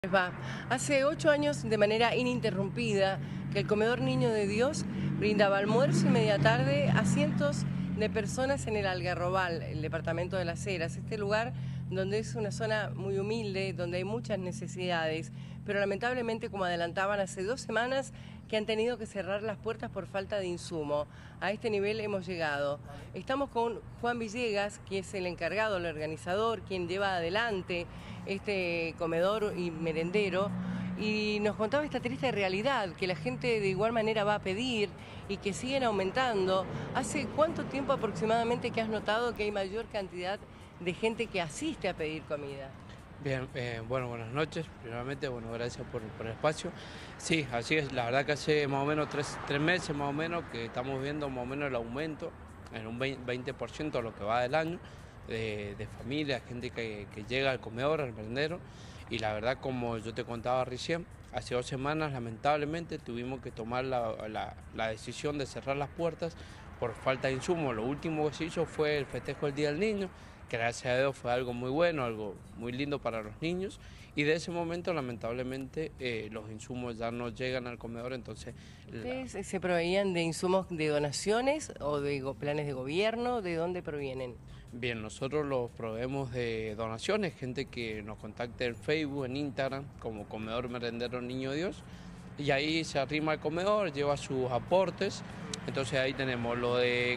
Va. Hace 8 años, de manera ininterrumpida, que el Comedor Niño de Dios brindaba almuerzo y media tarde a cientos de personas en el Algarrobal, el departamento de Las Heras, este lugar donde es una zona muy humilde, donde hay muchas necesidades, pero lamentablemente, como adelantaban hace 2 semanas, que han tenido que cerrar las puertas por falta de insumo. A este nivel hemos llegado. Estamos con Juan Villegas, que es el encargado, el organizador, quien lleva adelante este comedor y merendero, y nos contaba esta triste realidad, que la gente de igual manera va a pedir y que siguen aumentando. ¿Hace cuánto tiempo aproximadamente que has notado que hay mayor cantidad de gente que asiste a pedir comida? Bien, bueno, buenas noches. Primeramente, bueno, gracias por el espacio. Sí, así es. La verdad que hace más o menos tres meses más o menos que estamos viendo más o menos el aumento en un 20% de lo que va del año de familias, gente que llega al comedor, al merendero. Y la verdad, como yo te contaba recién, hace 2 semanas lamentablemente tuvimos que tomar la decisión de cerrar las puertas por falta de insumos. Lo último que se hizo fue el festejo del Día del Niño, que gracias a Dios fue algo muy bueno, algo muy lindo para los niños, y de ese momento lamentablemente los insumos ya no llegan al comedor. Entonces ¿Ustedes se proveían de insumos de donaciones o de planes de gobierno? ¿De dónde provienen? Bien, nosotros los proveemos de donaciones, gente que nos contacte en Facebook, en Instagram, como Comedor Merendero Niño Dios, y ahí se arrima al comedor, lleva sus aportes. Entonces ahí tenemos lo de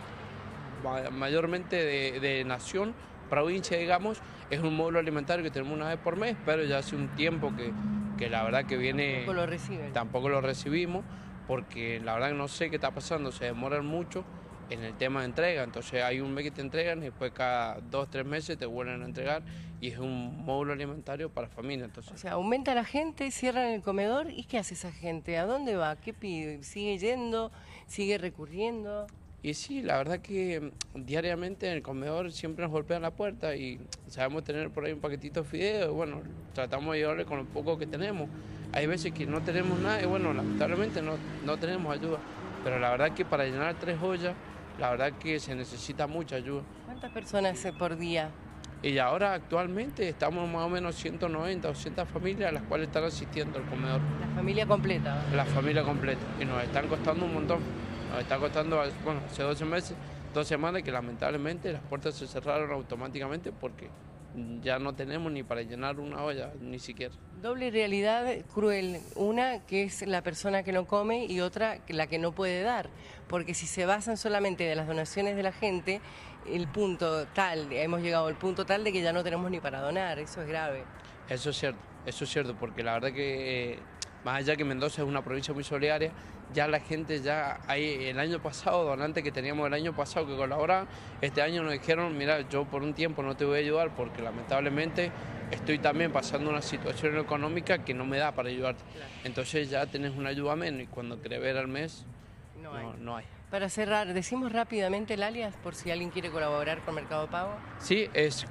mayormente de nación, provincia, digamos. Es un módulo alimentario que tenemos una vez por mes, pero ya hace un tiempo que la verdad que viene... Tampoco lo reciben. Tampoco lo recibimos, porque la verdad que no sé qué está pasando, se demoran mucho en el tema de entrega. Entonces hay un mes que te entregan y después cada 2 o 3 meses te vuelven a entregar, y es un módulo alimentario para familia. Entonces, O sea, aumenta la gente, cierran el comedor, ¿y qué hace esa gente? ¿A dónde va? ¿Qué pide? ¿Sigue yendo? ¿Sigue recurriendo? y sí, la verdad que diariamente en el comedor siempre nos golpean la puerta y sabemos tener por ahí un paquetito de fideos, y bueno, tratamos de llevarle con lo poco que tenemos. Hay veces que no tenemos nada y bueno, lamentablemente no tenemos ayuda, pero la verdad que para llenar 3 ollas, la verdad que se necesita mucha ayuda. ¿Cuántas personas por día? Y ahora actualmente estamos más o menos 190 o 200 familias a las cuales están asistiendo al comedor. La familia completa. La familia completa, y nos están costando un montón. Nos está costando, bueno, hace 12 meses, 2 semanas que lamentablemente las puertas se cerraron automáticamente porque ya no tenemos ni para llenar una olla, ni siquiera. Doble realidad cruel, una que es la persona que no come y otra la que no puede dar, porque si se basan solamente de las donaciones de la gente, hemos llegado al punto tal de que ya no tenemos ni para donar. Eso es grave. Eso es cierto, porque la verdad que más allá que Mendoza es una provincia muy solidaria, ya la gente hay el año pasado, donantes que teníamos el año pasado que colaboraban, este año nos dijeron, mira, yo por un tiempo no te voy a ayudar porque lamentablemente estoy también pasando una situación económica que no me da para ayudarte. Claro. Entonces ya tenés una ayuda menos y cuando querés ver al mes, no hay. Para cerrar, decimos rápidamente el alias por si alguien quiere colaborar con Mercado Pago. Sí, es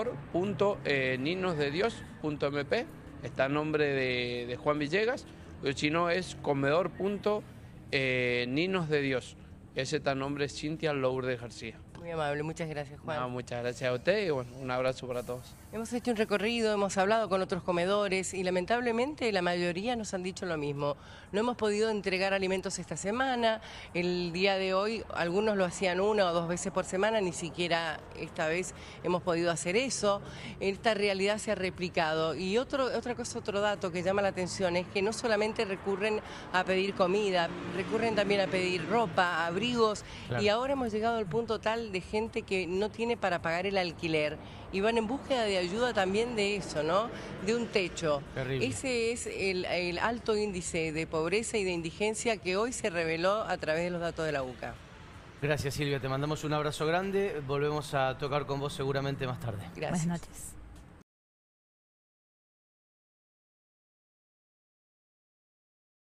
comedor.ninosdedios.mp, está a nombre de Juan Villegas, o si no es comedor.ninos de Dios. Ese está a nombre de Cintia Lourdes García. Muy amable, muchas gracias, Juan. No, muchas gracias a usted y bueno, un abrazo para todos. Hemos hecho un recorrido, hemos hablado con otros comedores y lamentablemente la mayoría nos han dicho lo mismo. No hemos podido entregar alimentos esta semana, el día de hoy algunos lo hacían 1 o 2 veces por semana, ni siquiera esta vez hemos podido hacer eso. Esta realidad se ha replicado y otro dato que llama la atención es que no solamente recurren a pedir comida, recurren también a pedir ropa, abrigos. Claro. Y ahora hemos llegado al punto tal de gente que no tiene para pagar el alquiler y van en búsqueda de ayuda también de eso, ¿no? De un techo. Terrible. Ese es el alto índice de pobreza y de indigencia que hoy se reveló a través de los datos de la UCA. Gracias, Silvia, te mandamos un abrazo grande, volvemos a tocar con vos seguramente más tarde. Gracias. Buenas noches.